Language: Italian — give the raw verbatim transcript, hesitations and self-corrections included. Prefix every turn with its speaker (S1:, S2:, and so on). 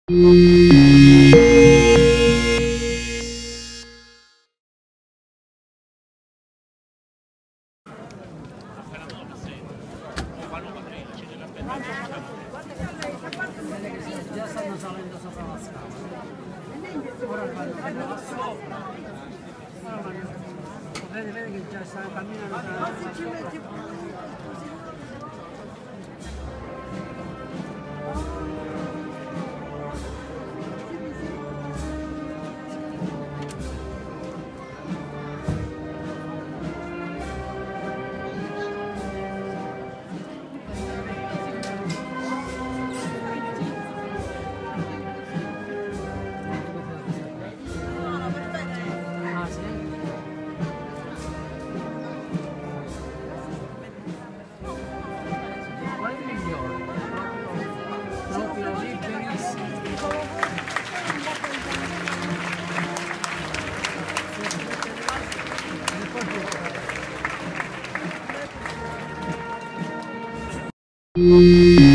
S1: Già stanno salendo sopra la scala. Ora vanno vanno sopra. Ora vanno. Vedi, vedi che già stanno camminando. Thank you.